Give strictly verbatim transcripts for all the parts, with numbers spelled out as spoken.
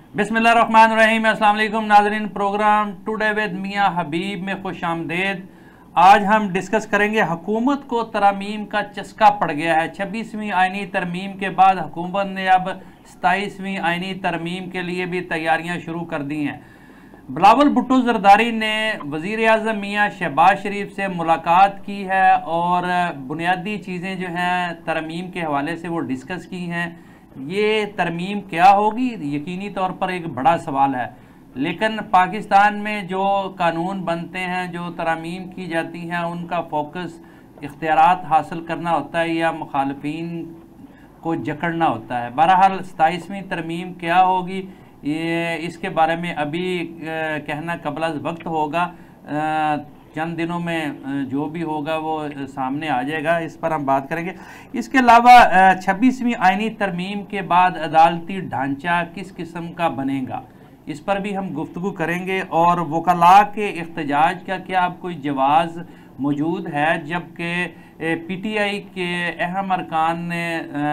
बिस्मिल्लाहिर्रहमानिर्रहीम। अस्सलाम वालेकुम नाज़रीन, programme today with Mian Habib में खुश आमदेद। आज हम डिस्कस करेंगे हुकूमत को तरमीम का चस्का पड़ गया है। छब्बीसवीं आइनी तरमीम के बाद हुकूमत ने अब सताईसवीं आइनी तरमीम के लिए भी तैयारियां शुरू कर दी हैं। बिलावल भुट्टो ज़रदारी ने वज़ीर आज़म मियाँ शहबाज शरीफ से मुलाकात की है और बुनियादी चीज़ें जो हैं तरमीम के हवाले से वो डिस्कस की हैं। ये तरमीम क्या होगी, यकीनी तौर पर एक बड़ा सवाल है, लेकिन पाकिस्तान में जो कानून बनते हैं, जो तरमीम की जाती हैं, उनका फोकस इख्तियारात हासिल करना होता है या मुखालफीन को जकड़ना होता है। बहरहाल सताईसवीं तरमीम क्या होगी, ये इसके बारे में अभी कहना कबल अज़ वक्त होगा। चंद दिनों में जो भी होगा वो सामने आ जाएगा, इस पर हम बात करेंगे। इसके अलावा छब्बीसवीं आइनी तरमीम के बाद अदालती ढांचा किस किस्म का बनेगा, इस पर भी हम गुफ्तगू करेंगे। और वकला के एहतजाज का क्या अब कोई जवाज़ मौजूद है, जबकि पी टी आई के अहम अरकान ने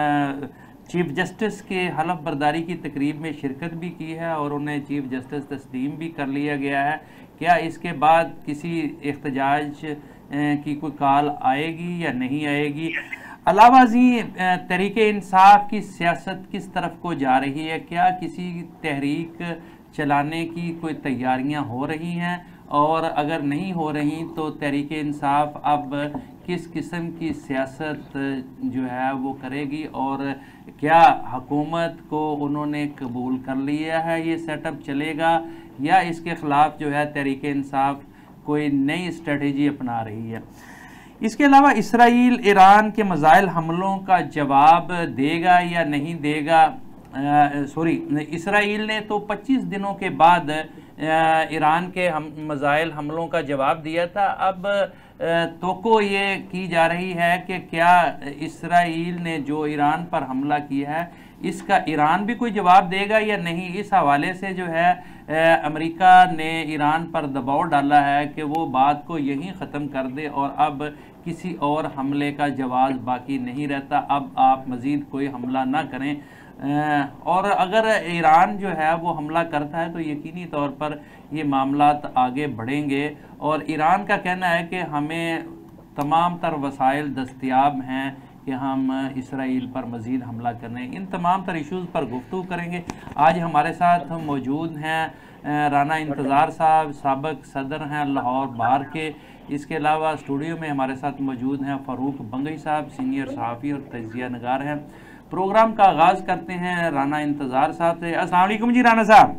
चीफ जस्टिस के हलफ बर्दारी की तकरीब में शिरकत भी की है और उन्हें चीफ जस्टिस तस्लीम भी कर लिया गया है। क्या इसके बाद किसी एहतजाज की कोई कॉल आएगी या नहीं आएगी? अलावा जी तहरीक इंसाफ की सियासत किस तरफ को जा रही है? क्या किसी तहरीक चलाने की कोई तैयारियां हो रही हैं, और अगर नहीं हो रही तो तहरीक इंसाफ अब किस किस्म की सियासत जो है वो करेगी? और क्या हुकूमत को उन्होंने कबूल कर लिया है, ये सेटअप चलेगा, या इसके ख़िलाफ़ जो है तहरीक इंसाफ कोई नई स्ट्रेटजी अपना रही है? इसके अलावा इसराइल ईरान के मिसाइल हमलों का जवाब देगा या नहीं देगा? सॉरी, इसराइल ने तो पच्चीस दिनों के बाद ईरान के हम मिसाइल हमलों का जवाब दिया था। अब तो ये की जा रही है कि क्या इसराइल ने जो ईरान पर हमला किया है इसका ईरान भी कोई जवाब देगा या नहीं? इस हवाले से जो है अमेरिका ने ईरान पर दबाव डाला है कि वो बात को यहीं ख़त्म कर दे और अब किसी और हमले का जवाब बाकी नहीं रहता, अब आप मज़ीद कोई हमला ना करें। और अगर ईरान जो है वो हमला करता है तो यकीनी तौर पर ये मामलात आगे बढ़ेंगे। और ईरान का कहना है कि हमें तमाम तर वसाइल दस्तयाब हैं कि हम इसराइल पर मज़ीद हमला करें। इन तमाम तर इशूज़ पर गुफ्तगू करेंगे। आज हमारे साथ मौजूद हैं राना इंतज़ार साहब, साबिक़ सदर हैं लाहौर बार के। इसके अलावा स्टूडियो में हमारे साथ मौजूद हैं फ़ारूक बंगई साहब, सीनियर सहाफ़ी और तजिया नगार हैं। प्रोग्राम का आगाज़ करते हैं राना इंतज़ार साहब से। अस्सलाम वालेकुम जी राना साहब।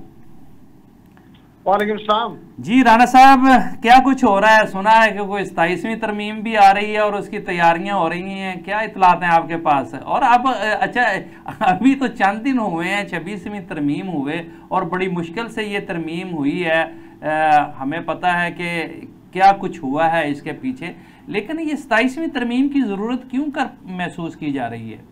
वालेकुम सलाम जी राना साहब, क्या कुछ हो रहा है? सुना है कि कोई सताईसवीं तरमीम भी आ रही है और उसकी तैयारियां हो रही हैं, क्या इतलात हैं आपके पास? और अब अच्छा, अभी तो चंद दिन हुए हैं छब्बीसवीं तरमीम हुए और बड़ी मुश्किल से ये तरमीम हुई है। आ, हमें पता है कि क्या कुछ हुआ है इसके पीछे, लेकिन ये सताईसवीं तरमीम की ज़रूरत क्यों कर महसूस की जा रही है?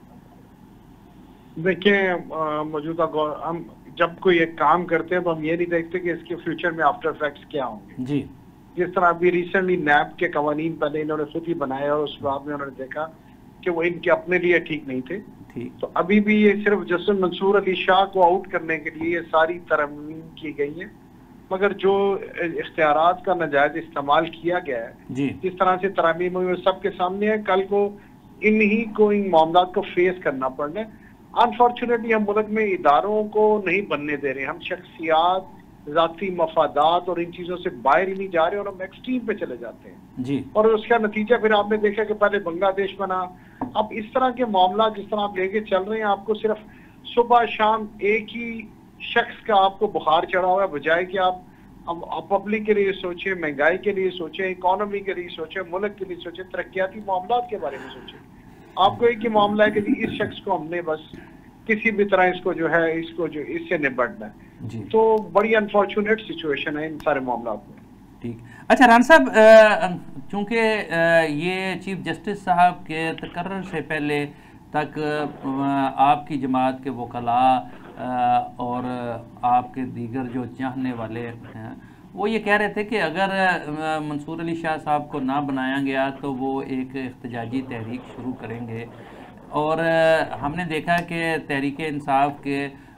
देखिए, मौजूदा हम जब कोई एक काम करते हैं तो हम ये नहीं देखते कि इसके फ्यूचर में आफ्टर इफेक्ट्स क्या होंगे जी। जिस तरह अभी रिसेंटली नैब के कवानीन पहले इन्होंने खुद ही बनाए और उस बाद में उन्होंने देखा कि वो इनके अपने लिए ठीक नहीं थे, ठीक। तो अभी भी ये सिर्फ जस्टिस मंसूर अली शाह को आउट करने के लिए ये सारी तरमीम की गई है, मगर जो इख्तियारात का नाजायज इस्तेमाल किया गया है जी, जिस तरह से तरमीम हुई सबके सामने है। कल को इन्हीं को इन मामला को फेस करना पड़ना है। अनफॉर्चुनेटली हम मुल्क में इदारों को नहीं बनने दे रहे, हम शख्सियात, ज़ाती मफादात और इन चीजों से बाहर ही नहीं जा रहे और हम एक्सट्रीम पे चले जाते हैं जी। और उसका नतीजा फिर आपने देखा कि पहले बांग्लादेश बना। अब इस तरह के मामला जिस तरह आप लेके चल रहे हैं, आपको सिर्फ सुबह शाम एक ही शख्स का आपको बुखार चढ़ा हुआ है, बजाय कि आप अब पब्लिक के लिए सोचें, महंगाई के लिए सोचें, इकोनॉमी के लिए सोचें, मुल्क के लिए सोचें, तरक्याती मामला के बारे में सोचें। आपको एक ही मामला है कि इस शख्स को हमने बस किसी भी तरह इसको जो है इसको जो इससे निपटना है, तो बड़ी अनफॉर्चुनेट सिचुएशन है इन सारे मामलों में। ठीक। अच्छा राना साहब, चूँकि ये चीफ जस्टिस साहब के तकर्रर से पहले तक आपकी जमात के वकला और आपके दीगर जो चाहने वाले हैं वो ये कह रहे थे कि अगर मंसूर अली शाह साहब को ना बनाया गया तो वो एक एहतजाजी तहरीक शुरू करेंगे। और हमने देखा कि तहरीक इंसाफ के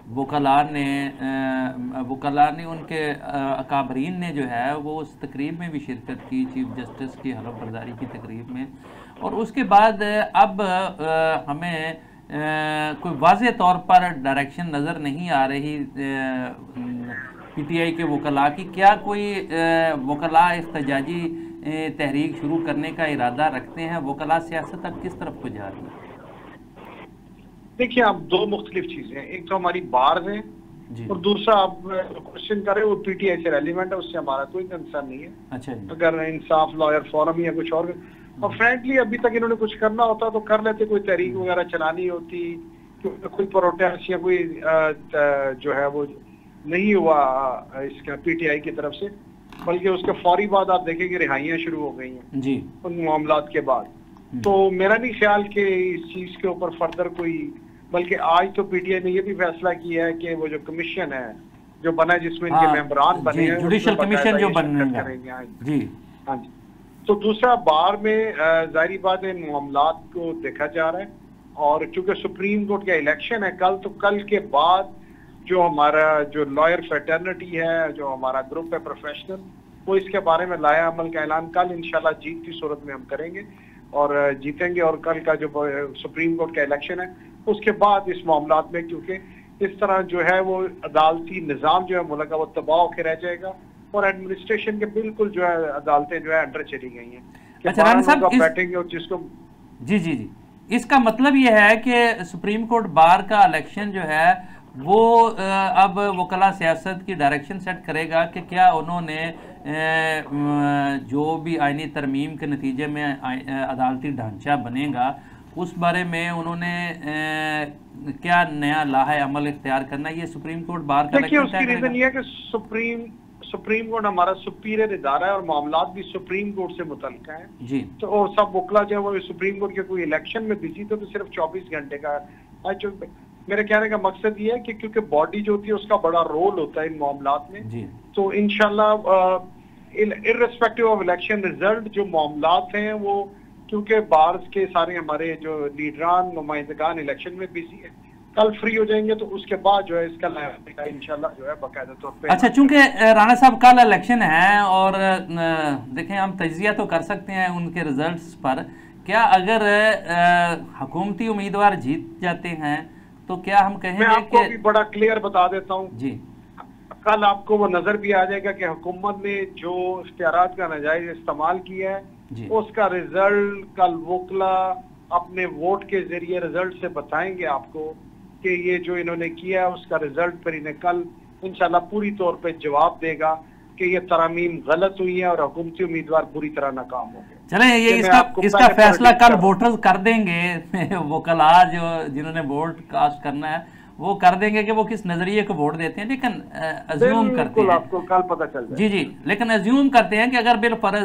वकला ने वकला ने उनके अकाबरीन ने जो है वो उस तकरीब में भी शिरकत की, चीफ जस्टिस की हलफ बर्दारी की तकरीब में। और उसके बाद अब हमें कोई वाज़े तौर पर डायरेक्शन नज़र नहीं आ रही पीटीआई के वकला की। क्या कोई वकला इख्तिजाजी तहरीक शुरू करने का इरादा रखते हैं? वकला सियासत अब किस तरफ को जा रही है? देखिए, आप दो मुख्तलिफ चीजें हैं, एक तो हमारी बार्स है और दूसरा आप क्वेश्चन करें वो पीटीआई से रेलिवेंट है, उससे हमारा कोई कंसर्न नहीं है। अच्छा जी। अगर इंसाफ लॉयर फोरम या कुछ और, और फ्रेंकली अभी तक इन्होंने कुछ करना होता तो कर लेते, कोई तहरीक वगैरह चलानी होती, कोई प्रोटेस्ट या कोई जो है वो नहीं हुआ इसका पीटीआई की तरफ से, बल्कि उसके फौरी बाद आप देखेंगे रिहाइयां शुरू हो गई हैं जी उन मामलात के बाद। तो मेरा नहीं ख्याल कि इस चीज के ऊपर फर्दर कोई, बल्कि आज तो पीटीआई ने ये भी फैसला किया है कि वो जो कमीशन है जो बना है जिसमें इनके हाँ, मेंबरान बने हैं, जुडिशल कमीशन जो बनेगा जी। हाँ जी। तो दूसरा बार में जाहिर बात है इन मामलात को देखा जा रहा है, और चूंकि सुप्रीम कोर्ट का इलेक्शन है कल, तो कल के बाद जो हमारा जो लॉयर फेटर्निटी है, जो हमारा ग्रुप है प्रोफेशनल, वो इसके बारे में लाया अमल का ऐलान कल इंशाल्लाह जीत की सूरत में हम करेंगे और जीतेंगे। और कल का जो सुप्रीम कोर्ट का इलेक्शन है उसके बाद इस मामलात में, क्योंकि इस तरह जो है वो अदालती निज़ाम जो है मुल्क का वो तबाह होकर रह जाएगा और एडमिनिस्ट्रेशन के बिल्कुल जो है अदालतें जो है अंडर चली गई हैं। अच्छा राना साहब, इस... बैठेंगे और जिसको जी जी जी इसका मतलब ये है कि सुप्रीम कोर्ट बार का इलेक्शन जो है वो अब वकला सियासत की डायरेक्शन सेट करेगा कि क्या उन्होंने जो भी आईनी तरमीम के नतीजे में अदालती ढांचा बनेगा उस बारे में उन्होंने क्या नया लाहा अमल इख्तियार करना, ये सुप्रीम कोर्ट बार का देखिए उसकी रीजन ये है कि सुप्रीम सुप्रीम कोर्ट हमारा सुपीरियर इदारा है और मामलात भी सुप्रीम कोर्ट से मुतल्लिक़ हैं जी। तो और सब वकला जो है वो सुप्रीम कोर्ट के कोई इलेक्शन में बिजी थे तो सिर्फ चौबीस घंटे का। मेरे कहने का मकसद ये है कि क्योंकि बॉडी जो होती है उसका बड़ा रोल होता है इन मामलात में जी। तो इंशाल्लाह इर्रेस्पेक्टिव ऑफ इलेक्शन रिजल्ट जो मामलात हैं वो, क्योंकि बार्स के सारे हमारे जो लीडरान नुमाइंदगान इलेक्शन में बिजी है, कल फ्री हो जाएंगे तो उसके बाद जो है इसका इंशाल्लाह जो है बाकायदा तौर पे। अच्छा, चूंकि राणा साहब कल इलेक्शन है और देखें हम तजिया तो कर सकते हैं उनके रिजल्ट्स पर, क्या अगर हुकूमती उम्मीदवार जीत जाते हैं तो क्या हम कहेंगे? मैं आपको कि... भी बड़ा क्लियर बता देता हूँ जी, कल आपको वो नजर भी आ जाएगा कि हुकूमत ने जो इख्तियारात का नाजायज इस्तेमाल किया है उसका रिजल्ट कल वकला अपने वोट के जरिए रिजल्ट से बताएंगे आपको कि ये जो इन्होंने किया है उसका रिजल्ट फिर इन्हें कल इंशाल्लाह पूरी तौर पे जवाब देगा कि ये तरामीम गलत हुई है और हुकूमती उम्मीदवार पूरी तरह नाकाम हो गए। चले ये इसका इसका फैसला कल वोटर्स कर देंगे वो कल आज जिन्होंने वोट कास्ट करना है वो कर देंगे कि वो किस नजरिए को वोट देते हैं, लेकिन अज्यूम करते हैं आपको कल पता चल जाए। जी जी लेकिन अज्यूम करते हैं कि अगर बिलफर्ज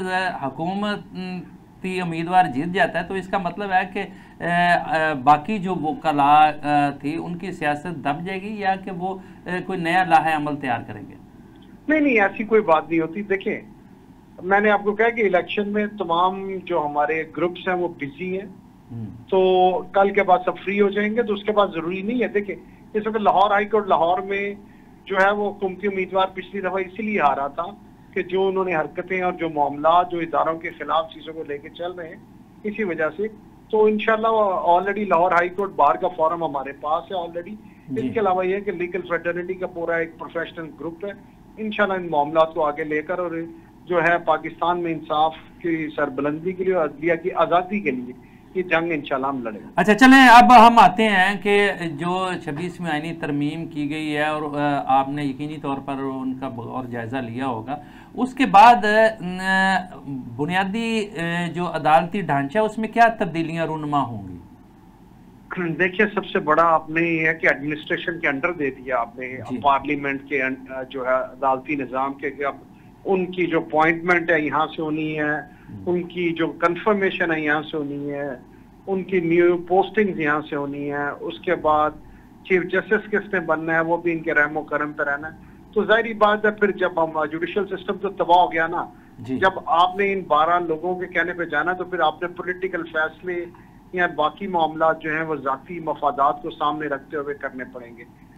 हुकूमती उम्मीदवार जीत जाता है तो इसका मतलब है कि बाकी जो वकला थी उनकी सियासत दब जाएगी या कि वो कोई नया लाहा अमल तैयार करेंगे। नहीं नहीं ऐसी कोई बात नहीं होती। देखिए मैंने आपको कहा कि इलेक्शन में तमाम जो हमारे ग्रुप्स हैं वो बिजी हैं, तो कल के बाद सब फ्री हो जाएंगे तो उसके बाद जरूरी नहीं है। देखिए इस वक्त लाहौर हाई कोर्ट लाहौर में जो है वो हुकूमती उम्मीदवार पिछली दफा इसीलिए हारा था कि जो उन्होंने हरकतें और जो मामला जो इदारों के खिलाफ चीजों को लेके चल रहे हैं इसी वजह से। तो इंशाल्लाह already Lahore high court bar का फॉरम हमारे पास है ऑलरेडी। इसके अलावा यह कि लीगल फ्रेटर्निटी का पूरा एक प्रोफेशनल ग्रुप है, इंशाल्लाह इन मामला को आगे लेकर और जो है पाकिस्तान में इंसाफ की सरबुलंदी के लिए और अदलिया की आज़ादी के लिए ये जंग इंशाल्लाह हम लड़ेंगे। अच्छा चलें अब हम आते हैं कि जो छब्बीसवीं आईनी तरमीम की गई है और आपने यकीनी तौर पर उनका और जायज़ा लिया होगा, उसके बाद बुनियादी जो अदालती ढांचा उसमें क्या तब्दीलियां रूनुमा होंगी? देखिए सबसे बड़ा आपने ये है कि एडमिनिस्ट्रेशन के अंडर दे दिया आपने पार्लियामेंट के जो है अदालती निज़ाम के, अब उनकी जो अपॉइंटमेंट है यहाँ से होनी है, उनकी जो कंफर्मेशन है यहाँ से होनी है, उनकी न्यू पोस्टिंग्स यहाँ से होनी है, उसके बाद चीफ जस्टिस किसने बनना है वो भी इनके रहमो करम पे रहना है। तो जाहिर बात है फिर जब हम जुडिशल सिस्टम तो तबाह हो गया ना, जब आपने इन बारह लोगों के कहने पे जाना तो फिर आपने पॉलिटिकल फैसले या बाकी मामला जो है वो जाती मफादात को सामने रखते हुए करने पड़ेंगे।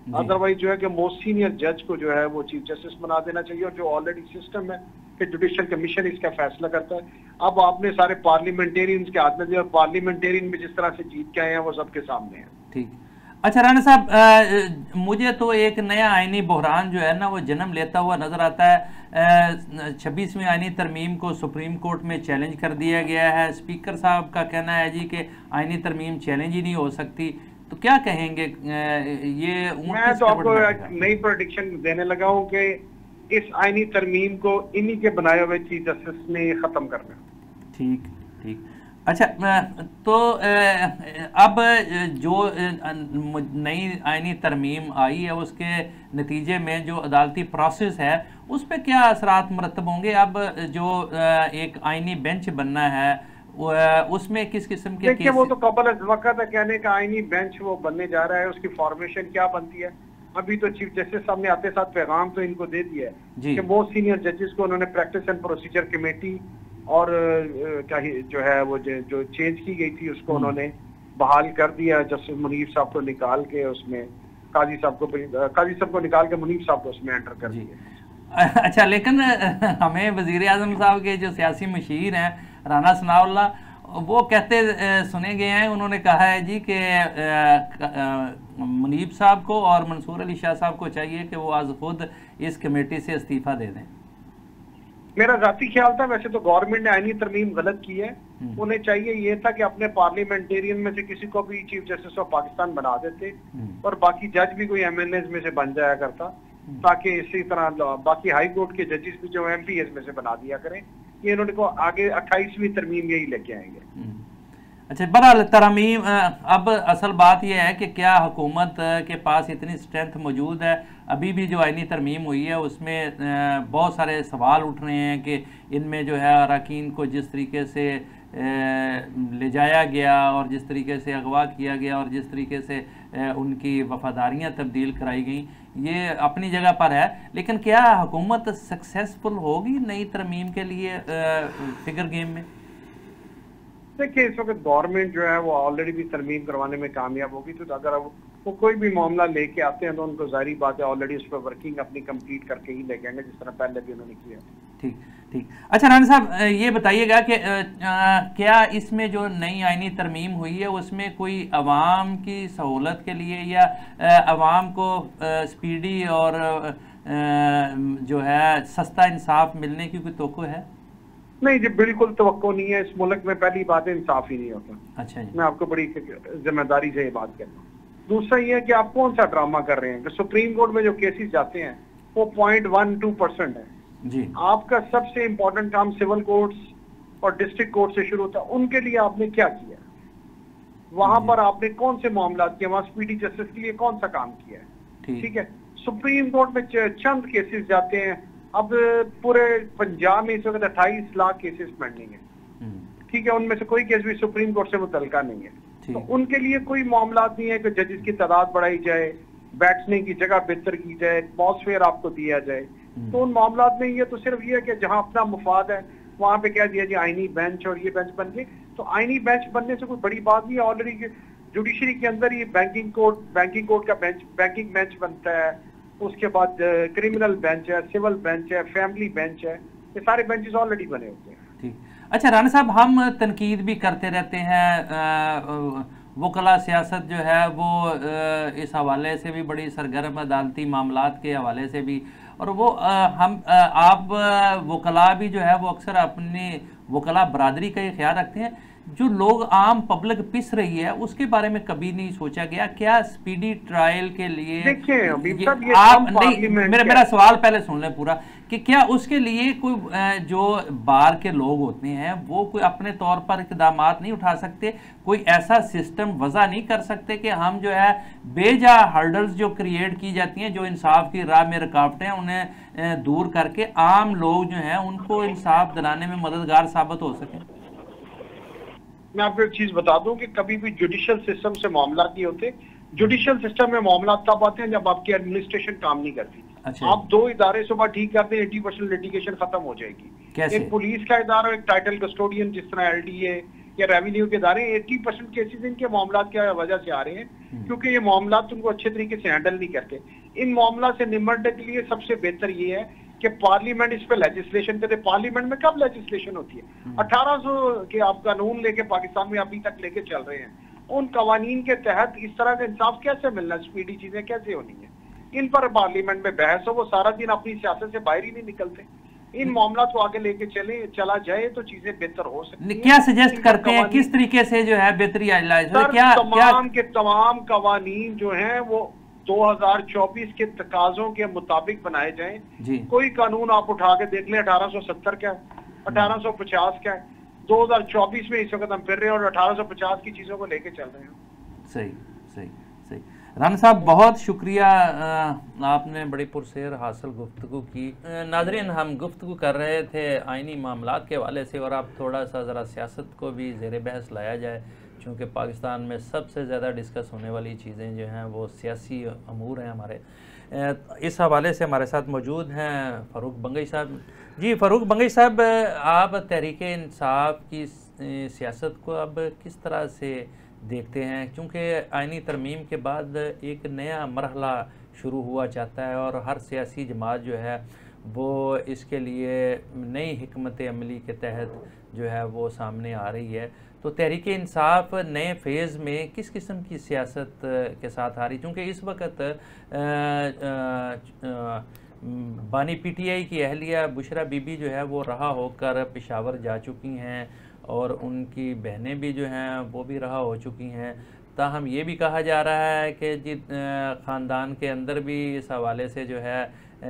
अदरवाइज जो है कि मोस्ट सीनियर जज को जो है वो चीफ जस्टिस बना देना चाहिए, और जो ऑलरेडी सिस्टम है कि जुडिशियल कमीशन इसका फैसला करता है। अब आपने सारे पार्लियामेंटेरियंस के हाथ में दिया, और पार्लियामेंटेरियन भी जिस तरह से जीत के आए हैं वो सबके सामने है। ठीक। अच्छा राणा साहब, मुझे तो एक नया आईनी बहरान जो है ना वो जन्म लेता हुआ नजर आता है। छब्बीसवीं आईनी तरमीम को सुप्रीम कोर्ट में चैलेंज कर दिया गया है। स्पीकर साहब का कहना है जी कि आईनी तरमीम चैलेंज ही नहीं हो सकती, तो क्या कहेंगे? ये मैं तो आपको नई प्रेडिक्शन देने लगा हूँ कि इस आईनी तरमीम को इन्हीं के बनाए हुए चीफ जस्टिस ने खत्म करना। ठीक ठीक। अच्छा, तो अब जो नई आईनी तरमीम आई है उसके नतीजे में जो अदालती प्रोसेस है उस पर क्या असरात मरतब होंगे? अब जो एक आईनी बेंच बनना है उसमें किस किस्म के देखिए, वो तो कबल वक्त है कहने का आईनी बेंच वो बनने जा रहा है, उसकी फॉर्मेशन क्या बनती है। अभी तो चीफ जस्टिस साहब ने आते साथ पैगाम तो इनको दे दिया है कि मोस्ट सीनियर जजेस को उन्होंने प्रैक्टिस एंड प्रोसीजर कमेटी और क्या जो है वो जो चेंज की गई थी उसको उन्होंने बहाल कर दिया। जस्टिस मुनीफ साहब को निकाल के उसमें काजी साहब को काजी साहब को निकाल के मुनीफ साहब को उसमें एंटर कर दिया। अच्छा, लेकिन हमें वजीर आजम साहब के जो सियासी मशीर हैं राना सनाउल्लाह, वो कहते सुने गए हैं, उन्होंने कहा है जी कि मुनीब साहब को और मंसूर अली शाह साहब को चाहिए कि वो आज खुद इस कमेटी से इस्तीफा दे दें। मेरा जाती ख्याल था, वैसे तो गवर्नमेंट ने आईनी तरमीम गलत की है, उन्हें चाहिए ये था कि अपने पार्लियामेंटेरियन में से किसी को भी चीफ जस्टिस ऑफ पाकिस्तान बना देते और बाकी जज भी कोई एमएनएस में से बन जाया करता, ताकि इसी तरह बाकी हाई कोर्ट के जजेस भी जो एमपीएस में से बना दिया करें। ये इन्होंने को आगे अट्ठाईसवीं तरमीम यही लेके आएंगे। अच्छा, बहरहाल तरमीम, अब असल बात यह है कि क्या हुकूमत के पास इतनी स्ट्रेंथ मौजूद है? अभी भी जो आईनी तरमीम हुई है उसमें बहुत सारे सवाल उठ रहे हैं कि इनमें जो है अरकान को जिस तरीके से ले जाया गया और जिस तरीके से अगवा किया गया और जिस तरीके से उनकी वफादारियाँ तब्दील कराई गई, ये अपनी जगह पर है, लेकिन क्या हुकूमत सक्सेसफुल होगी नई तरमीम के लिए फिगर गेम में? देखिए, इस वक्त गवर्नमेंट जो है वो ऑलरेडी भी तरमीम करवाने में कामयाब होगी, तो अगर वो कोई भी मामला लेके आते हैं तो उनको जाहिर बात है ऑलरेडी उस पर वर्किंग अपनी कंप्लीट करके ही लेके आएंगे, जिस तरह पहले भी उन्होंने किया। ठीक ठीक। अच्छा राना साहब, ये बताइएगा कि क्या इसमें जो नई आईनी तरमीम हुई है उसमें कोई अवाम की सहूलत के लिए या अवाम को स्पीडी और जो है सस्ता इंसाफ मिलने की कोई तवक्को है? नहीं जी, बिल्कुल तवक्को नहीं है। इस मुल्क में पहली बात है इंसाफ ही नहीं होता। अच्छा जी। मैं आपको बड़ी जिम्मेदारी से ये बात कहता हूँ। दूसरा ये है कि आप कौन सा ड्रामा कर रहे हैं कि सुप्रीम कोर्ट में जो केसेस जाते हैं वो पॉइंट वन टू परसेंट है जी। आपका सबसे इम्पोर्टेंट काम सिविल कोर्ट्स और डिस्ट्रिक्ट कोर्ट से शुरू होता है, उनके लिए आपने क्या किया? वहां पर आपने कौन से मामला किए? वहां स्पीडी जस्टिस के लिए कौन सा काम किया है? ठीक है, सुप्रीम कोर्ट में चंद केसेस जाते हैं। अब पूरे पंजाब में इस वक्त अट्ठाईस लाख केसेस पेंडिंग है, ठीक है, उनमें से कोई केस भी सुप्रीम कोर्ट से मुतल्लिका नहीं है, तो उनके लिए कोई मामला नहीं है कि जजेस की तादाद बढ़ाई जाए, बैठने की जगह बेहतर की जाए, एटमॉस्फेयर आपको दिया जाए। तो उन मामला में ये तो सिर्फ ये है कि जहां अपना मुफाद है वहां पे कह दिया जाए आईनी बेंच और ये बेंच बन गए। तो आईनी बेंच बनने से कोई बड़ी बात नहीं है, ऑलरेडी जुडिशरी के अंदर ही बैंकिंग कोर्ट बैंकिंग कोर्ट का बेंच बैंकिंग बेंच बनता है, उसके बाद क्रिमिनल बेंच है, सिविल बेंच है, फैमिली बेंच है, ये सारे बेंचेस ऑलरेडी बने होते हैं। ठीक। अच्छा राना साहब, हम तनकीद भी करते रहते हैं, वकला सियासत जो है वो इस हवाले से भी बड़ी सरगर्म, अदालती मामलात के हवाले से भी, और वो हम आप वकला भी जो है वो अक्सर अपनी वकला बरादरी का ये ख्याल रखते हैं, जो लोग आम पब्लिक पिस रही है उसके बारे में कभी नहीं सोचा गया? क्या स्पीडी ट्रायल के लिए देखिए अभी ये, सब ये आप नहीं, मेरा मेरा सवाल पहले सुन लें पूरा, कि क्या उसके लिए कोई जो बार के लोग होते हैं वो कोई अपने तौर पर इक़दाम नहीं उठा सकते? कोई ऐसा सिस्टम वज़ा नहीं कर सकते कि हम जो है बेजा हर्डल्स जो क्रिएट की जाती हैं, जो इंसाफ की राह में रुकावटें हैं, उन्हें दूर करके आम लोग जो हैं उनको इंसाफ दिलाने में मददगार साबित हो सकें? मैं आपको एक चीज बता दूं कि कभी भी जुडिशियल सिस्टम से मामला नहीं होते। जुडिशियल सिस्टम में मामला तब आते हैं जब आपकी एडमिनिस्ट्रेशन काम नहीं करती। अच्छा। आप दो इदारे सुबह ठीक करते हैं, एटी परसेंट लिटिगेशन खत्म हो जाएगी। कैसे? एक पुलिस का इदारा, एक टाइटल कस्टोडियन जिस तरह एलडीए कि रेवेन्यू के इदारे अस्सी परसेंट केसेस इनके मामला की वजह से आ रहे हैं क्योंकि ये मामला उनको अच्छे तरीके से हैंडल नहीं करते। इन मामला से निपटने के लिए सबसे बेहतर ये है कि पार्लियामेंट इस पे लेजिस्लेशन करे। पार्लियामेंट में कब लेजिस्लेशन होती है? अठारह सौ के आप कानून लेके पाकिस्तान में अभी तक लेके चल रहे हैं, उन कवानीन के तहत इस तरह का इंसाफ कैसे मिलना, स्पीडी चीजें कैसे होनी है? इन पर पार्लियामेंट में बहस हो, वो सारा दिन अपनी सियासत से बाहर ही नहीं निकलते। इन मामला तो आगे लेके चले चला जाए तो चीजें बेहतर हो सकती हैं। क्या सजेस्ट करते हैं, किस तरीके से जो है बेहतरी क्या तमाम के तमाम कवानीन जो हैं वो दो हज़ार चौबीस के तकाजों के मुताबिक बनाए जाएं। कोई कानून आप उठा के देख लें, अठारह सौ सत्तर क्या है, अठारह सौ पचास क्या है, दो हज़ार चौबीस में इस वक्त हम फिर रहे हैं और अठारह सौ पचास की चीजों को लेके चल रहे हैं। सही सही सही। राना साहब बहुत शुक्रिया, आपने बड़ी पुरसेर हासिल गुफ्तगू की। नाज़रीन, हम गुफ्तगू कर रहे थे आइनी मामलात के हवाले से और अब थोड़ा सा ज़रा सियासत को भी ज़ेर बहस लाया जाए, चूँकि पाकिस्तान में सबसे ज़्यादा डिस्कस होने वाली चीज़ें जो हैं वो सियासी अमूर हैं हमारे। इस हवाले से हमारे साथ मौजूद हैं फ़ारूक बंगई साहब। जी फ़ारूक बंगई साहब, आप तहरीक इंसाफ की सियासत को अब किस तरह से देखते हैं, क्योंकि आइनी तरमीम के बाद एक नया मरहला शुरू हुआ चाहता है और हर सियासी जमात जो है वो इसके लिए नई हिकमत अमली के तहत जो है वो सामने आ रही है। तो तहरीक इंसाफ नए फेज़ में किस किस्म की सियासत के साथ आ रही, क्योंकि इस वक्त बानी पीटीआई की अहलिया बुशरा बीबी जो है वो रहा होकर पेशावर जा चुकी हैं और उनकी बहनें भी जो हैं वो भी रहा हो चुकी हैं। ताहम ये भी कहा जा रहा है कि जी ख़ानदान के अंदर भी इस हवाले से जो है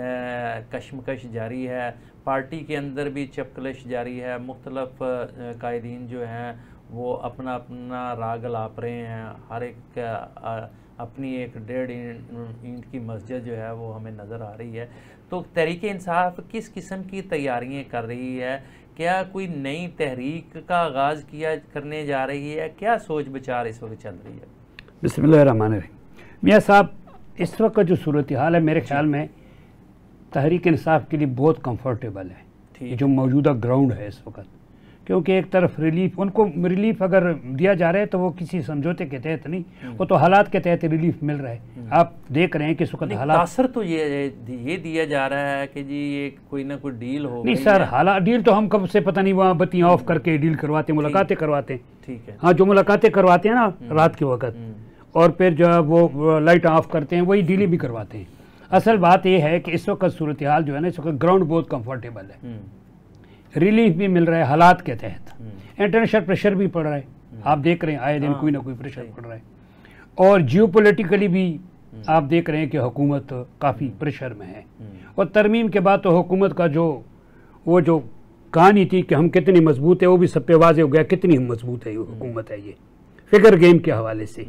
कशमकश जारी है, पार्टी के अंदर भी चपकलश जारी है, मुख्तलफ कायदीन जो हैं वो अपना अपना राग लाप रहे हैं, हर एक आ, अपनी एक डेढ़ ईंट की मस्जिद जो है वो हमें नज़र आ रही है। तो तहरीक इंसाफ किस किस्म की तैयारियां कर रही है? क्या कोई नई तहरीक का आगाज़ किया करने जा रही है? क्या सोच विचार इस वक्त चल रही है? बिस्मिल्लाहिर्रहमानिर्रहीम। मियाँ साहब, इस वक्त जो सूरत हाल है मेरे ख्याल में तहरीक इंसाफ के लिए बहुत कंफर्टेबल है जो मौजूदा ग्राउंड है इस वक्त, क्योंकि एक तरफ रिलीफ, उनको रिलीफ अगर दिया जा रहा है तो वो किसी समझौते के तहत नहीं, वो तो हालात के तहत रिलीफ मिल रहा है। आप देख रहे हैं कि इस वक्त हालात असर तो ये ये दिया जा रहा है कि जी ये कोई ना कोई डील हो। नहीं सर, हालात डील तो हम कब से पता नहीं, वहाँ बत्तियाँ ऑफ करके डील करवाते हैं, मुलाकातें करवाते हैं। ठीक है, हाँ, जो मुलाकातें करवाते हैं ना रात के वक्त और फिर जो है वो लाइट ऑफ करते हैं, वही डीलें भी करवाते हैं। असल बात यह है कि इस वक्त सूरत हाल जो है ना, इस वक्त ग्राउंड बहुत कंफर्टेबल है, रिलीफ भी मिल रहा है हालात के तहत, इंटरनेशनल प्रेशर भी पड़ रहा है, आप देख रहे हैं आए दिन कोई ना कोई प्रेशर पड़ रहा है, और जियोपॉलिटिकली भी आप देख रहे हैं कि हुकूमत काफ़ी प्रेशर में है। और तरमीम के बाद तो हुकूमत का जो वो जो कहानी थी कि हम कितनी मजबूत है वो भी सब पे वाज़ेह हो गया कितनी मजबूत है ये हुकूमत है। ये फिगर गेम के हवाले से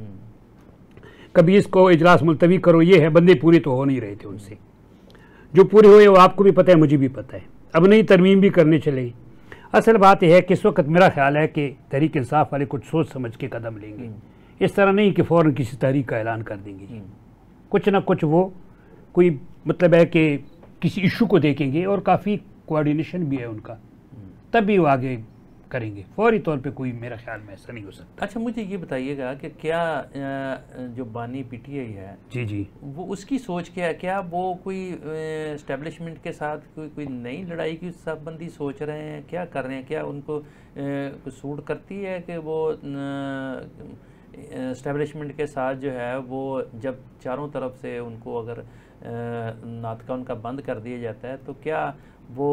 कभी इसको इजलास मुलतवी करो, ये है, बंदे पूरे तो हो नहीं रहे थे उनसे, जो पूरे हुए वो आपको भी पता है मुझे भी पता है, अब नई तरमीम भी करने चलेगी। असल बात यह है कि इस वक्त मेरा ख्याल है कि तहरीक इंसाफ वाले कुछ सोच समझ के कदम लेंगे, इस तरह नहीं कि फ़ौरन किसी तहरीक का ऐलान कर देंगे। कुछ ना कुछ वो कोई मतलब है कि किसी इशू को देखेंगे और काफ़ी कोऑर्डिनेशन भी है उनका, तब भी वो आगे करेंगे। फौरी तौर पे कोई मेरा ख्याल में ऐसा नहीं हो सकता। अच्छा, मुझे ये बताइएगा कि क्या जो बानी पीटीआई है जी जी वो उसकी सोच क्या है? क्या वो कोई एस्टेब्लिशमेंट के साथ कोई कोई नई लड़ाई की संबंधी सोच रहे हैं? क्या कर रहे हैं? क्या उनको सूट करती है कि वो एस्टेब्लिशमेंट के साथ जो है वो जब चारों तरफ से उनको अगर नातका उनका बंद कर दिया जाता है तो क्या वो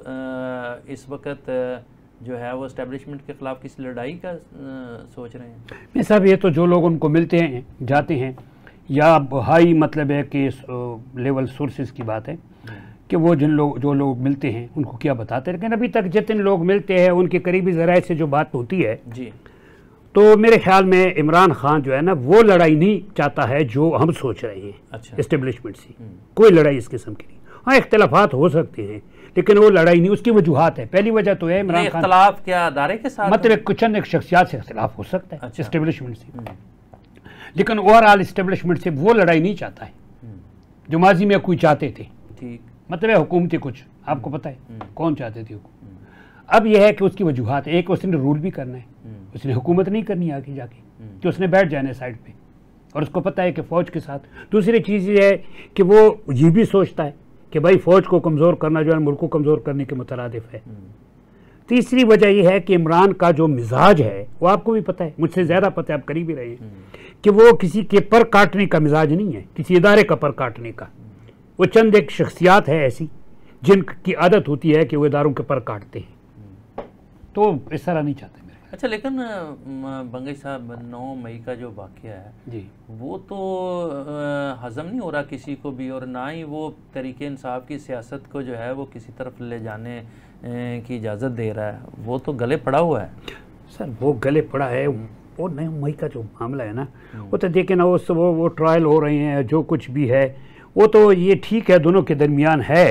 इस वक्त जो है वो एस्टेब्लिशमेंट के ख़िलाफ़ किसी लड़ाई का सोच रहे हैं? नहीं साहब, ये तो जो लोग उनको मिलते हैं जाते हैं या हाई मतलब है कि लेवल सोर्सेज की बात है कि वो जिन लोग जो लोग मिलते हैं उनको क्या बताते हैं, लेकिन अभी तक जितने लोग मिलते हैं उनके करीबी ज़राए से जो बात होती है जी, तो मेरे ख्याल में इमरान खान जो है ना वो लड़ाई नहीं चाहता है जो हम सोच रहे हैं। अच्छा, एस्टेब्लिशमेंट से कोई लड़ाई इस किस्म की नहीं। हाँ, इख्तलाफात हो सकते हैं लेकिन वो लड़ाई नहीं, उसकी वजूहात है। पहली वजह तो है इमरान खान इख्तलाफ क्या अदारे के साथ मतलब कुछ एक शख्सियात से इख्तलाफ हो सकता है एस्टेब्लिशमेंट से, लेकिन ओवरऑल एस्टेब्लिशमेंट से वो लड़ाई नहीं चाहता है जो माजी में कोई चाहते थे। ठीक, मतलब हुकूमती कुछ आपको पता है कौन चाहते थे हुकूमत। अब यह है कि उसकी वजूहात है, एक उसने रूल भी करना है, उसने हुकूमत नहीं करनी आगे जाके, कि उसने बैठ जाने साइड पे, और उसको पता है कि फ़ौज के साथ। दूसरी चीज़ ये है कि वो ये भी सोचता है कि भाई फ़ौज को कमज़ोर करना जो है मुल्क को कमज़ोर करने के मुतरादिफ है। तीसरी वजह यह है कि इमरान का जो मिजाज है वो आपको भी पता है, मुझसे ज़्यादा पता है, आप करीब ही रहे हैं, कि वो किसी के पर काटने का मिजाज नहीं है, किसी इदारे का पर काटने का। वो चंद एक शख्सियात है ऐसी जिनकी आदत होती है कि वो इदारों के पर काटते हैं, तो इस तरह नहीं चाहते। अच्छा, लेकिन बंगई साहब, नौ मई का जो वाक़या है जी, वो तो हज़म नहीं हो रहा किसी को भी, और ना ही वो तरीके इंसाफ की सियासत को जो है वो किसी तरफ ले जाने की इजाज़त दे रहा है। वो तो गले पड़ा हुआ है सर, वो गले पड़ा है। वो नौ मई का जो मामला है ना, वो तो देखे ना, वो वो वो ट्रायल हो रहे हैं, जो कुछ भी है वो तो ये ठीक है, दोनों के दरमियान है,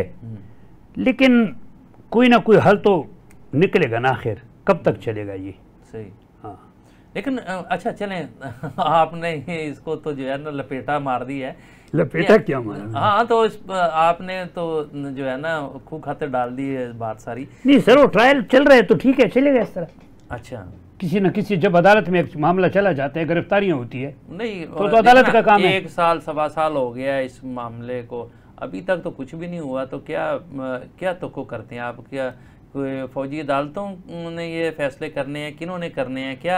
लेकिन कोई ना कोई हल तो निकलेगा ना। आखिर कब तक चलेगा ये? सही, हाँ। लेकिन अच्छा चलें, आपने इसको तो जो है ना लपेटा मार दी है। लपेटा क्या मारा? हाँ, तो इस आपने तो जो है ना खूब खाते डाल दी है बात सारी। नहीं सर, वो ट्रायल चल रहा है तो ठीक है, चलेगा इस तरह। अच्छा, किसी न किसी, जब अदालत में एक मामला चला जाता है, गिरफ्तारियां होती है, नहीं तो, तो अदालत का काम है। एक साल सवा साल हो गया इस मामले को, अभी तक तो कुछ भी नहीं हुआ, तो क्या क्या तो को करते हैं आप? क्या कोई फौजी अदालतों ने ये फैसले करने हैं, किन्होंने करने हैं, क्या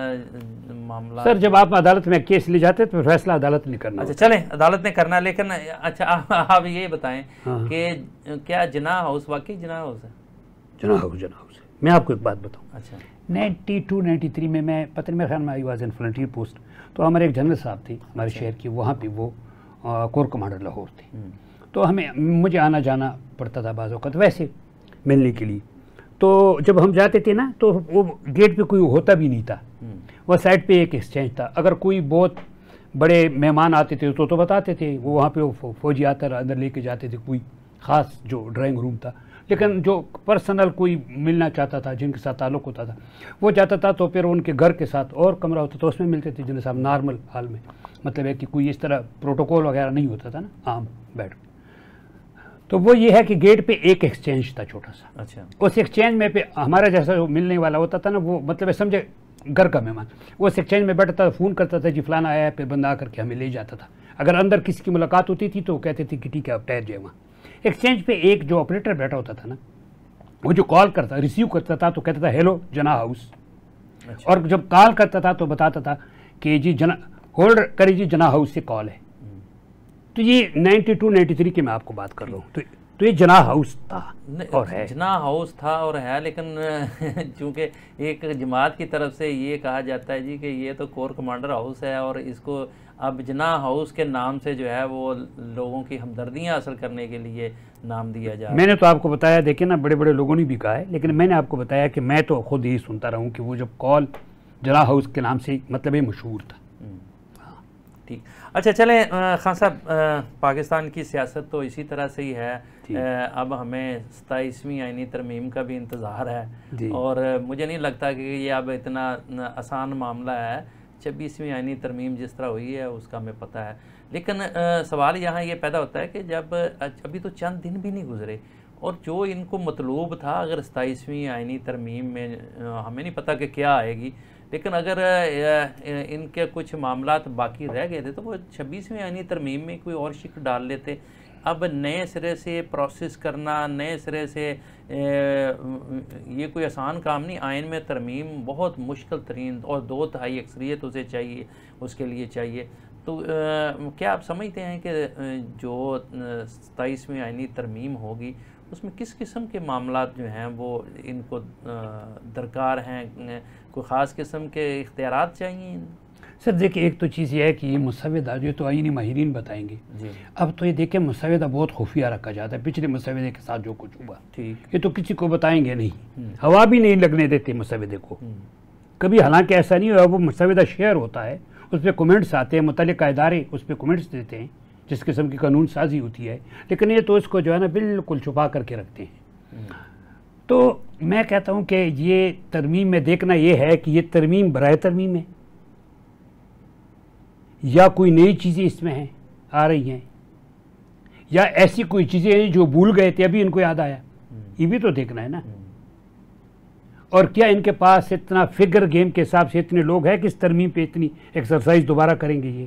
आ, मामला? सर, जब आप अदालत में केस ले जाते हैं तो फैसला अदालत ने करना। अच्छा चलें, अदालत ने करना, लेकिन अच्छा आप, आप ये बताएं हाँ। कि क्या जिनाह हाउस वाकई जिनाह हाउस है? जिनाह हाउस जिनाह हाउस है। मैं आपको एक बात बताऊँ, अच्छा नाइन्टी टू नाइन्टी थ्री में मैं पता नहीं, मेरे ख्याल में I was in frontier post, तो हमारे एक जनरल साहब थे हमारे शहर की, वहाँ पे वो कोर कमांडर लाहौर थे, तो हमें मुझे आना जाना पड़ता था बाज़ औक़ात वैसे मिलने के लिए। तो जब हम जाते थे ना, तो वो गेट पे कोई होता भी नहीं था, वह साइड पे एक एक्सचेंज था। अगर कोई बहुत बड़े मेहमान आते थे तो तो बताते थे, वो वहाँ पे वो फौजी आता अंदर लेके जाते थे, कोई ख़ास जो ड्राइंग रूम था। लेकिन जो पर्सनल कोई मिलना चाहता था, जिनके साथ ताल्लुक़ होता था, वो जाता था तो फिर उनके घर के साथ और कमरा होता था, उसमें मिलते थे जिन्हें साहब नॉर्मल हाल में, मतलब है कि कोई इस तरह प्रोटोकॉल वगैरह नहीं होता था ना, आम बैठ। तो वो ये है कि गेट पे एक एक्सचेंज था छोटा सा। अच्छा, उस एक्सचेंज में पे हमारा जैसा जो मिलने वाला होता था ना, वो मतलब समझे घर का मेहमान, वो उस एक्सचेंज में बैठता था, फ़ोन करता था जी फलाना आया है, फिर बंदा आकर के हमें ले जाता था। अगर अंदर किसी की मुलाकात होती थी तो वो कहते थे कि ठीक है आप ठहर जाए वहाँ। एक्सचेंज पे एक जो ऑपरेटर बैठा होता था ना, वो जो कॉल करता रिसीव करता था तो कहता था हेलो जिनाह हाउस। अच्छा। और जब कॉल करता था तो बताता था कि जी जना होल्ड करिए जी, जिनाह हाउस से कॉल है। तो ये नाइन्टी टू नाइन्टी थ्री की मैं आपको बात कर रहा हूँ, तो तो ये जिनाह हाउस था और है, जिनाह हाउस था और है, लेकिन चूँकि एक जमात की तरफ से ये कहा जाता है जी कि ये तो कोर कमांडर हाउस है, और इसको अब जिनाह हाउस के नाम से जो है वो लोगों की हमदर्दियाँ हासिल करने के लिए नाम दिया जा रहा है। मैंने तो आपको बताया, देखिए ना, बड़े बड़े लोगों ने भी कहा है, लेकिन मैंने आपको बताया कि मैं तो खुद ही सुनता रहा हूँ कि वो जब कॉल जिनाह हाउस के नाम से मतलब ये मशहूर था। ठीक, अच्छा चलें खान साहब, पाकिस्तान की सियासत तो इसी तरह से ही है। अब हमें सताईसवीं आईनी तरमीम का भी इंतज़ार है, और मुझे नहीं लगता कि ये अब इतना आसान मामला है। छब्बीसवीं आईनी तरमीम जिस तरह हुई है उसका हमें पता है, लेकिन आ, सवाल यहाँ ये पैदा होता है कि जब अभी तो चंद दिन भी नहीं गुजरे, और जो इनको मतलूब था, अगर सताईसवीं आईनी तरमीम में आ, हमें नहीं पता कि क्या आएगी, लेकिन अगर इनके कुछ मामलात बाकी रह गए थे तो वो छब्बीसवीं आईनी तरमीम में कोई और शिक डाल लेते। अब नए सिरे से प्रोसेस करना, नए सिरे से ये कोई आसान काम नहीं। आइन में तरमीम बहुत मुश्किल तरीन और दो तिहाई अक्सरियत उसे चाहिए, उसके लिए चाहिए। तो आ, क्या आप समझते हैं कि जो सताईसवीं आईनी तरमीम होगी उसमें किस किस्म के मामलात जो हैं वो इनको दरकार हैं, कोई ख़ास किस्म के इख्तियारात चाहिए? सर देखिए, एक तो चीज़ ये है कि ये मुसव्वदा जो तो आईनी माहिरीन बताएंगे जी। अब तो ये देखिए मुसव्वदा बहुत खुफिया रखा जाता है, पिछले मुसव्वदे के साथ जो कुछ हुआ ठीक, ये तो किसी को बताएंगे नहीं, हवा भी नहीं लगने देते मुसव्वदे को कभी। हालांकि ऐसा नहीं हुआ, वो मुसव्वदा शेयर होता है, उस पर कमेंट्स आते हैं, मुतल्लिक़ इदारे उस पर कमेंट्स देते हैं, जिस किस्म की कानून साजी होती है, लेकिन ये तो इसको जो है ना बिल्कुल छुपा करके रखते हैं। तो मैं कहता हूँ कि ये तरमीम में देखना ये है कि ये तरमीम बराए तरमीम है या कोई नई चीज़ें इसमें हैं आ रही हैं, या ऐसी कोई चीज़ें हैं जो भूल गए थे अभी इनको याद आया, ये भी तो देखना है ना। और क्या इनके पास इतना फिगर गेम के हिसाब से इतने लोग हैं कि इस तरमीम पे इतनी एक्सरसाइज दोबारा करेंगे ये?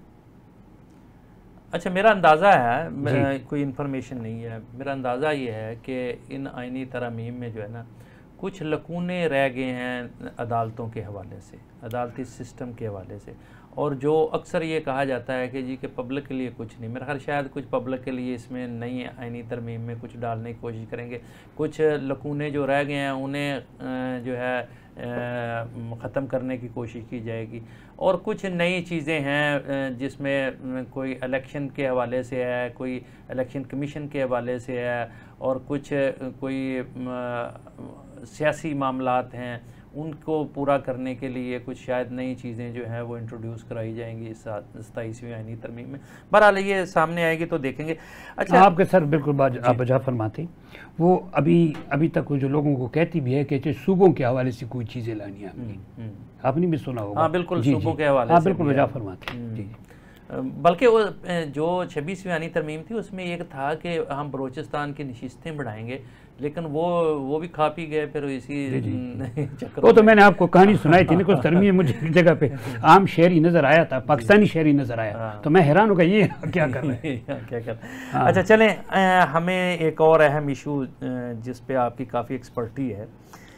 अच्छा, मेरा अंदाज़ा है, कोई इन्फॉर्मेशन नहीं है, मेरा अंदाज़ा ये है कि इन आइनी तरमीम में जो है ना कुछ लकूने रह गए हैं अदालतों के हवाले से, अदालती सिस्टम के हवाले से। और जो अक्सर ये कहा जाता है कि जी कि पब्लिक के लिए कुछ नहीं, मेरा ख्याल शायद कुछ पब्लिक के लिए इसमें नई आइनी तरमीम में कुछ डालने की कोशिश करेंगे। कुछ लकूने जो रह गए हैं उन्हें जो है ख़त्म करने की कोशिश की जाएगी। और कुछ नई चीज़ें हैं जिसमें कोई इलेक्शन के हवाले से है, कोई इलेक्शन कमीशन के हवाले से है, और कुछ कोई सियासी मामलात हैं उनको पूरा करने के लिए कुछ शायद नई चीज़ें जो हैं वो इंट्रोड्यूस कराई जाएंगी इस सताईसवीं आइनी तरमीम में। बहरहाल ये सामने आएगी तो देखेंगे। अच्छा, आपके सर बिल्कुल बाज, आप बजा फरमाते, वो अभी अभी तक जो लोगों को कहती भी है कि सूबों के हवाले से कोई चीज़ें लानी है, आपने भी सुना होगा। हाँ बिल्कुल, सूबों के हवाले से बिल्कुल बजा फरमाते। जी, बल्कि वो जो छब्बीसवीं आइनी तरमीम थी उसमें एक था कि हम बलूचिस्तान की नशिस्तें बढ़ाएंगे, लेकिन वो वो भी खा पी गए फिर इसी चक्कर। वो तो मैंने आपको कहानी सुनाई थी ना, कुछ तरमीम मुझे एक जगह पे आम शहरी नजर आया था, पाकिस्तानी शहरी नजर आया। हाँ। तो मैं हैरान हो गया ये क्या कर रहे हैं क्या कर हाँ। अच्छा चलें, हमें एक और अहम इशू जिस पे आपकी काफ़ी एक्सपर्टी है,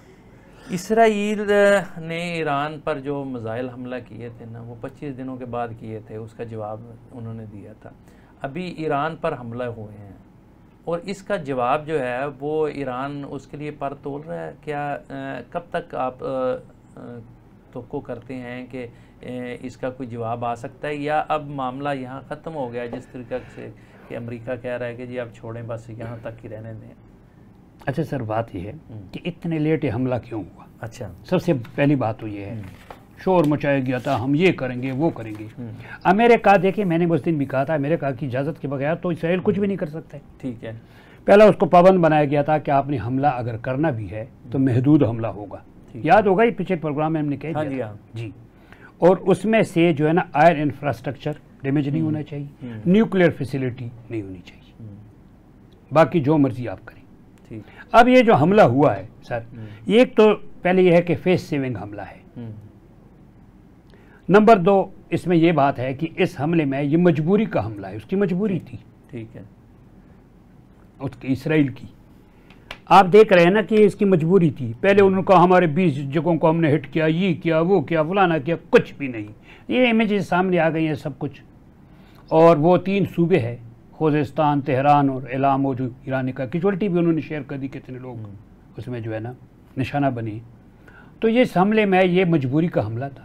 इसराइल ने ईरान पर जो मिसाइल हमला किए थे ना वो पच्चीस दिनों के बाद किए थे, उसका जवाब उन्होंने दिया था। अभी ईरान पर हमला हुए हैं और इसका जवाब जो है वो ईरान उसके लिए पर तोल रहा है क्या? आ, कब तक आप तवक्को करते हैं कि इसका कोई जवाब आ सकता है, या अब मामला यहाँ ख़त्म हो गया जिस तरीके से कि अमेरिका कह रहा है कि जी आप छोड़ें, बस यहाँ तक ही रहने दें? अच्छा सर, बात यह है कि इतने लेट हमला क्यों हुआ? अच्छा, सबसे पहली बात तो ये है, शोर मचाया गया था हम ये करेंगे वो करेंगे। अमेरिका, देखिए मैंने उस दिन भी कहा था, अमेरिका की इजाज़त के बगैर तो इसराइल कुछ भी नहीं कर सकता है। ठीक है, पहला उसको पाबंद बनाया गया था कि आपने हमला अगर करना भी है तो महदूद हमला होगा। याद होगा ये पिछले प्रोग्राम में हमने कह हाँ दिया जी, जी। और उसमें से जो है ना आयर इंफ्रास्ट्रक्चर डैमेज नहीं होना चाहिए, न्यूक्लियर फैसिलिटी नहीं होनी चाहिए, बाकी जो मर्जी आप करें। अब ये जो हमला हुआ है सर, एक तो पहले ये है कि फेस सेविंग हमला है। नंबर दो, इसमें ये बात है कि इस हमले में ये मजबूरी का हमला है, उसकी मजबूरी थी। ठीक है, उसकी इसराइल की आप देख रहे हैं ना कि इसकी मजबूरी थी। पहले उन्होंने कहा हमारे बीस जगहों को हमने हिट किया, ये किया वो किया फलाना किया, कुछ भी नहीं। ये इमेजेस सामने आ गई हैं सब कुछ। और वो तीन सूबे हैं, खोजेस्तान, तेहरान और एलाम, वो जो ईरान का कैजुअल्टी भी उन्होंने शेयर कर दी, कितने लोग उसमें जो है ना निशाना बने। तो ये इस हमले में ये मजबूरी का हमला था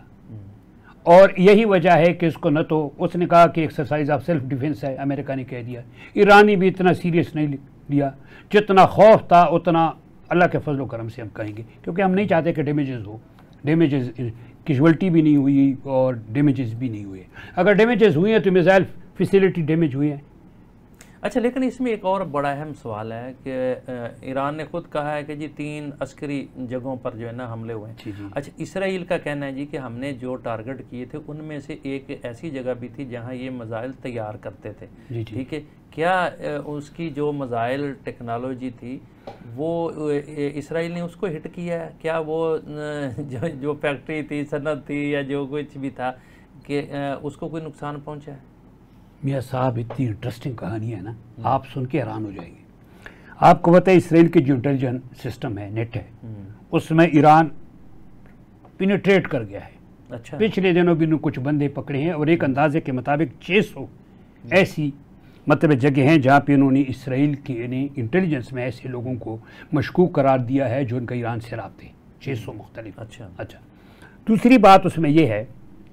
और यही वजह है कि इसको न तो उसने कहा कि एक्सरसाइज ऑफ सेल्फ डिफेंस है, अमेरिका ने कह दिया। ईरानी भी इतना सीरियस नहीं लिया, जितना खौफ था उतना अल्लाह के फजल करम से हम कहेंगे, क्योंकि हम नहीं चाहते कि डैमेजेस हो। डैमेजेस कैजुअल्टी भी नहीं हुई और डैमेजेस भी नहीं हुए। अगर डैमेजेस हुए हैं तो मिसाइल फैसिलिटी डैमेज हुई है। अच्छा, लेकिन इसमें एक और बड़ा अहम सवाल है कि ईरान ने खुद कहा है कि जी तीन अस्करी जगहों पर जो है ना हमले हुए हैं। अच्छा, इसराइल का कहना है जी कि हमने जो टारगेट किए थे उनमें से एक ऐसी जगह भी थी जहां ये मिसाइल तैयार करते थे। ठीक है, क्या उसकी जो मिसाइल टेक्नोलॉजी थी वो इसराइल ने उसको हिट किया है? क्या वो जो, जो फैक्ट्री थी, सनत थी या जो कुछ भी था कि उसको कोई नुकसान पहुँचा है? मियाँ साहब, इतनी इंटरेस्टिंग कहानी है ना, आप सुन के हैरान हो जाएंगे। आपको पता है इसराइल की जो इंटेलिजेंस सिस्टम है, नेट है, उसमें ईरान पिनेट्रेट कर गया है। अच्छा। पिछले दिनों भी कुछ बंदे पकड़े हैं और एक अंदाजे के मुताबिक छः सौ ऐसी मतलब जगह हैं जहाँ पे उन्होंने इसराइल के इंटेलिजेंस में ऐसे लोगों को मशकूक करार दिया है जो उनका ईरान से राब्ते, छः सौ मुख्तलिफ। अच्छा अच्छा दूसरी बात उसमें यह है,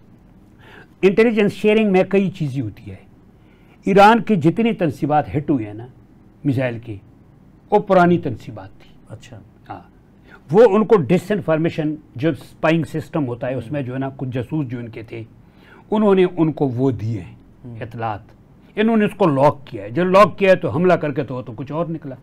इंटेलिजेंस शेयरिंग में कई चीज़ें होती है। ईरान की जितनी तनसीबात हिट हुई है ना मिसाइल की, वो पुरानी तनसीबात थी। अच्छा, हाँ, वो उनको डिसइंफॉर्मेशन जो स्पाइंग सिस्टम होता है उसमें जो है ना कुछ जासूस जो इनके थे उन्होंने उनको वो दिए हैं इतलात, इन्होंने उसको लॉक किया है। जब लॉक किया है तो हमला करके तो तो कुछ और निकला।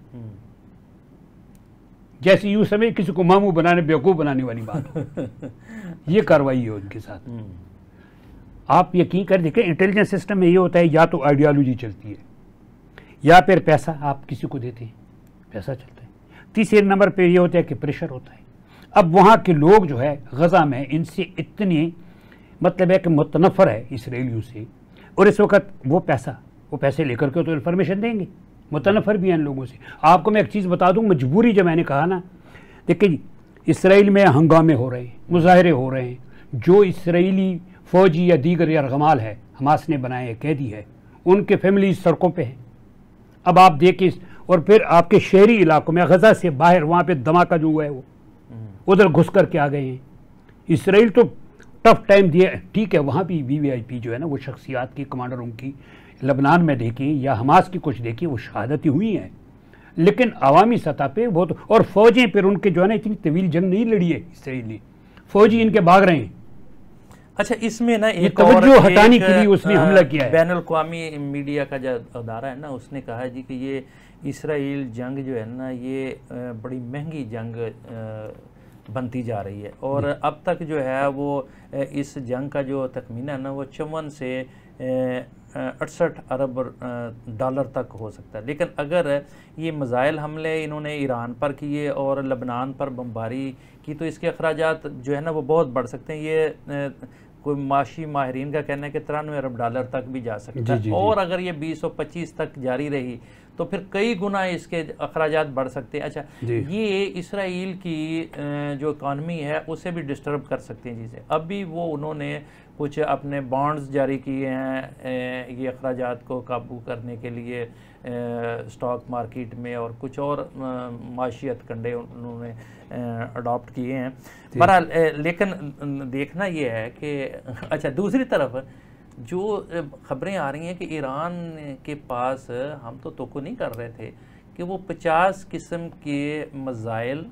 जैसे यूँ समय किसी को मामू बनाने बेवकूफ़ बनाने वाली बात हो, ये कार्रवाई है उनके साथ। आप यकीन कर देखें, इंटेलिजेंस सिस्टम में ये होता है या तो आइडियोलॉजी चलती है या फिर पैसा आप किसी को देते हैं, पैसा चलता है। तीसरे नंबर पे ये होता है कि प्रेशर होता है। अब वहाँ के लोग जो है गज़ा में इनसे इतनी मतलब है कि मुतनफ़र है इसराइलियों से, और इस वक्त वो पैसा वो पैसे लेकर के तो इन्फॉर्मेशन देंगे, मुतनफ़र भी हैं इन लोगों से। आपको मैं एक चीज़ बता दूं, मजबूरी जो मैंने कहा ना, देखिए इसराइल में हंगामे हो रहे हैं, मुजाहरे हो रहे हैं, जो इसराइली फ़ौजी या दीगर या रगमाल है हमास ने बनाए हैं, कैदी है, उनके फैमिली सड़कों पे हैं। अब आप देखिए, और फिर आपके शहरी इलाकों में गज़ा से बाहर वहाँ पे धमाका जो हुआ है वो उधर घुस करके आ गए हैं। इसराइल तो टफ टाइम दिया, ठीक है, वहाँ भी वी वी आई पी जो है ना वो शख्सियात की, कमांडरों की, लबनान में देखी या हमास की कुछ देखी, वो शहादती हुई हैं, लेकिन अवामी सतह पे वो तो, और फौजें फिर उनके जो है ना इतनी तवील जंग नहीं लड़ी है इसराइली फौजी, इनके भाग रहे हैं। अच्छा, इसमें ना एक तवज्जो हटाने के लिए उसने हमला किया है। बैनुल अक़वामी मीडिया का जो अदारा है ना, उसने कहा है जी कि ये इसराइल जंग जो है ना ये बड़ी महंगी जंग बनती जा रही है, और अब तक जो है वो इस जंग का जो तखमीना है ना वो चौवन से अड़सठ अरब डॉलर तक हो सकता है। लेकिन अगर ये मिसाइल हमले इन्होंने ईरान पर किए और लबनान पर बमबारी की तो इसके अखराजात जो है ना वो बहुत बढ़ सकते हैं। ये कोई माशी माहिरीन का कहना है कि तिरानवे अरब डॉलर तक भी जा सकता है, और अगर ये बीस और पच्चीस तक जारी रही तो फिर कई गुना इसके अखराजात बढ़ सकते हैं। अच्छा, ये इसराइल की जो इकॉनमी है उसे भी डिस्टर्ब कर सकते हैं चीज़ें। अभी वो उन्होंने कुछ अपने बॉन्ड्स जारी किए हैं ये अखराजात को काबू करने के लिए स्टॉक मार्केट में, और कुछ और माशियत कंडे उन्होंने अडॉप्ट किए हैं। बहरहाल लेकिन देखना ये है कि अच्छा, दूसरी तरफ जो खबरें आ रही हैं कि ईरान के पास, हम तो तोको नहीं कर रहे थे कि वो पचास किस्म के मिसाइल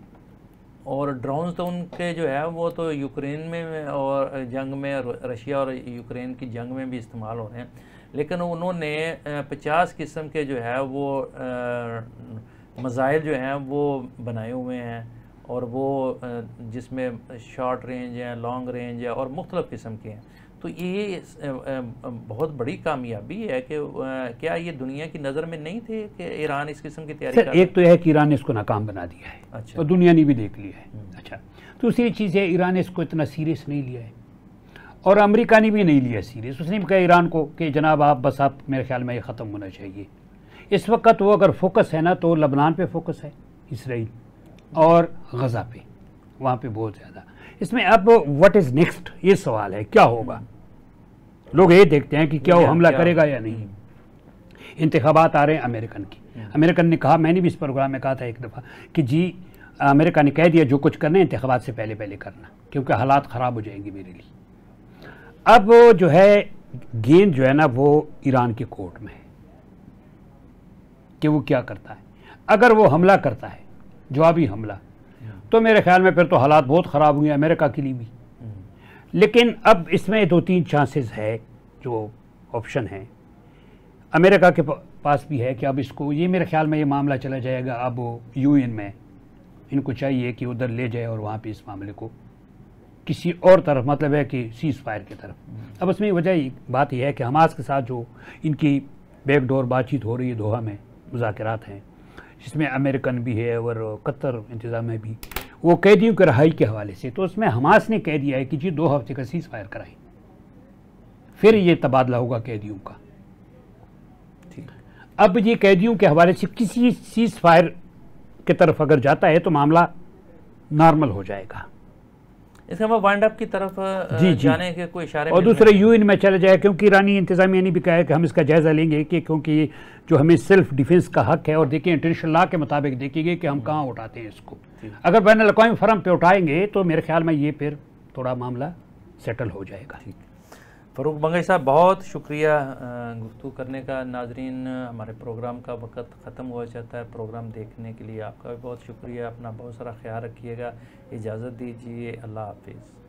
और ड्रोन्स तो उनके जो है वो तो यूक्रेन में और जंग में, रशिया और यूक्रेन की जंग में भी इस्तेमाल हो रहे हैं, लेकिन उन्होंने पचास किस्म के जो है वो मिसाइल जो हैं वो बनाए हुए हैं, और वो जिसमें शॉर्ट रेंज है, लॉन्ग रेंज है और मुख्तलिफ़ किस्म के हैं। तो ये बहुत बड़ी कामयाबी है कि क्या ये दुनिया की नज़र में नहीं थे कि ईरान इस किस्म की तैयारी कर। एक तो यह है कि ईरान ने इसको नाकाम बना दिया है, अच्छा, और दुनिया ने भी देख लिया है। अच्छा, दूसरी चीज़ है ईरान ने इसको इतना सीरियस नहीं लिया है, और अमेरिका ने भी नहीं लिया सीरियस। उसने भी कहा ईरान को कि जनाब आप बस, आप मेरे ख्याल में ये ख़त्म होना चाहिए। इस वक्त वो अगर फोकस है ना तो लबनान पे फोकस है इसराइल, और गज़ा पे, वहाँ पे बहुत ज़्यादा। इसमें अब व्हाट इज़ नेक्स्ट, ये सवाल है, क्या होगा। लोग ये देखते हैं कि क्या वो हमला करेगा या नहीं। इंतखाबात आ रहे हैं अमेरिकन की, अमेरिकन ने कहा, मैंने भी इस प्रोग्राम में कहा था एक दफ़ा कि जी अमेरिका ने कह दिया जो कुछ करना है इंतखाबात से पहले पहले करना, क्योंकि हालात ख़राब हो जाएंगे मेरे लिए। अब जो है गेंद जो है ना वो ईरान के कोर्ट में है कि वो क्या करता है। अगर वो हमला करता है, जवाबी हमला, तो मेरे ख्याल में फिर तो हालात बहुत ख़राब हुए अमेरिका के लिए भी। लेकिन अब इसमें दो तीन चांसेस है, जो ऑप्शन है अमेरिका के पास भी है कि अब इसको, ये मेरे ख्याल में ये मामला चला जाएगा अब यूएन में। इनको चाहिए कि उधर ले जाए और वहाँ पे इस मामले को किसी और तरफ, मतलब है कि सीज़ फायर की तरफ। अब उसमें वजह बात यह है कि हमास के साथ जो इनकी बैकडोर बातचीत हो रही है, दोहा में मुज़ाकरात हैं, जिसमें अमेरिकन भी है और कतर इंतज़ाम में भी, वो कैदियों की रहाई के हवाले से, तो उसमें हमास ने कह दिया है कि जी दो हफ्ते का सीज़ फायर कराएं, फिर ये तबादला होगा कैदियों का। ठीक, अब ये कैदियों के हवाले से किसी सीज़ फायर की तरफ अगर जाता है तो मामला नॉर्मल हो जाएगा, इसका वाइंड अप की तरफ जी, जाने के कोई इशारे। और दूसरे यूएन में चला जाए, क्योंकि ईरानी इंतजामिया ने भी कहा है कि हम इसका जायज़ा लेंगे कि क्योंकि जो हमें सेल्फ डिफेंस का हक है, और देखिए इंटरनेशनल लॉ के मुताबिक देखेंगे कि हम कहाँ उठाते हैं इसको। अगर बैन अल-अक़वामी फर्म पे उठाएंगे तो मेरे ख्याल में ये फिर थोड़ा मामला सेटल हो जाएगा। ठीक, फ़रूक बंगई साहब बहुत शुक्रिया गुफ्तगू करने का। नाजरीन, हमारे प्रोग्राम का वक्त ख़त्म हो जाता है, प्रोग्राम देखने के लिए आपका भी बहुत शुक्रिया। अपना बहुत सारा ख्याल रखिएगा, इजाज़त दीजिए, अल्लाह हाफिज़।